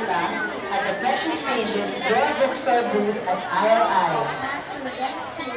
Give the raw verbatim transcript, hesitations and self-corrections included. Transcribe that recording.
Manila at the Precious Pages Door Bookstore booth at I R I.